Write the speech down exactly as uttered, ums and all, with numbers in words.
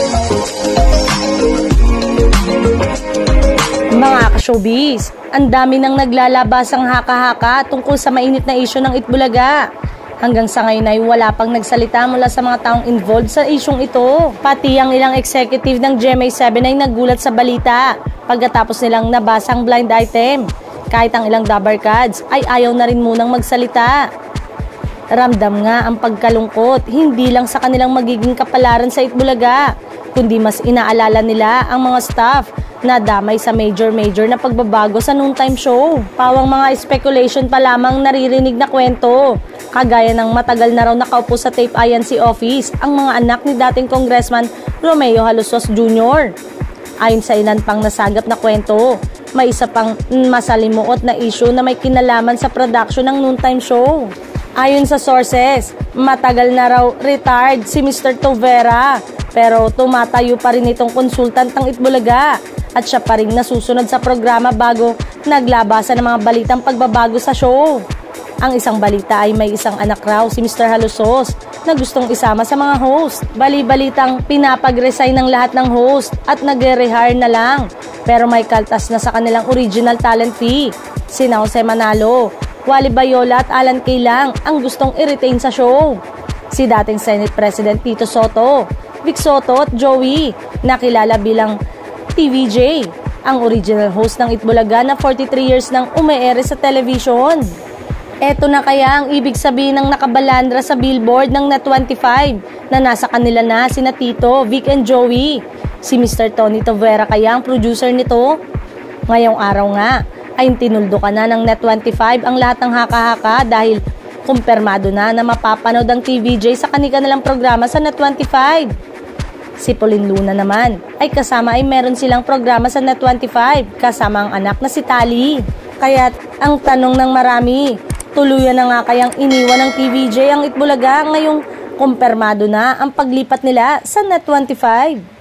Mga ka-showbiz, ang dami nang naglalabasang haka-haka tungkol sa mainit na isyu ng Itbulaga. Hanggang sa ngayon ay wala pang nagsalita mula sa mga taong involved sa isyong ito. Pati ang ilang executive ng G M A seven ay nagulat sa balita pagkatapos nilang nabasang blind item. Kahit ang ilang dabarkads ay ayaw na rin munang magsalita. Ramdam nga ang pagkalungkot, hindi lang sa kanilang magiging kapalaran sa Itbulaga, kundi mas inaalala nila ang mga staff na damay sa major-major na pagbabago sa noontime show. Pawang mga speculation pa lamang naririnig na kwento. Kagaya ng matagal na raw nakaupo sa Tape I N C office ang mga anak ni dating Congressman Romeo Halosos Junior Ayon sa ilan pang nasagap na kwento, may isa pang masalimuot na issue na may kinalaman sa production ng noontime show. Ayon sa sources, matagal na raw retired si Mister Tovera, pero tumatayo pa rin itong consultant ng Itbulaga at siya pa rin nasusunod sa programa bago naglabasan ng mga balitang pagbabago sa show. Ang isang balita ay may isang anak raw si Mister Halosos na gustong isama sa mga host. Bali-balitang pinapag-resign ng lahat ng host at nagre-rehire na lang, pero may kaltas na sa kanilang original talent fee. Sina Jose Manalo, Wally Bayola at Alan Kay lang ang gustong i-retain sa show. Si dating Senate President Tito Soto, Vic Soto at Joey, nakilala bilang T V J, ang original host ng Itbulaga na forty-three years nang ume-ere sa television. Eto na kaya ang ibig sabihin ng nakabalandra sa billboard ng Net twenty-five na nasa kanila na sina Tito, Vic and Joey. Si Mister Tony Tovera kaya ang producer nito? Ngayong araw nga ay tinuldo ka na ng Net twenty-five ang lahat ng haka-haka dahil kumpirmado na na mapapanood ang T V J sa kanilang programa sa Net twenty-five. Si Pauline Luna naman ay kasama ay meron silang programa sa Net twenty-five kasama ang anak na si Tali. Kaya ang tanong ng marami, tuluyan na nga kayang iniwan ng T V J ang Itbulaga ngayong kumpirmado na ang paglipat nila sa Net twenty-five.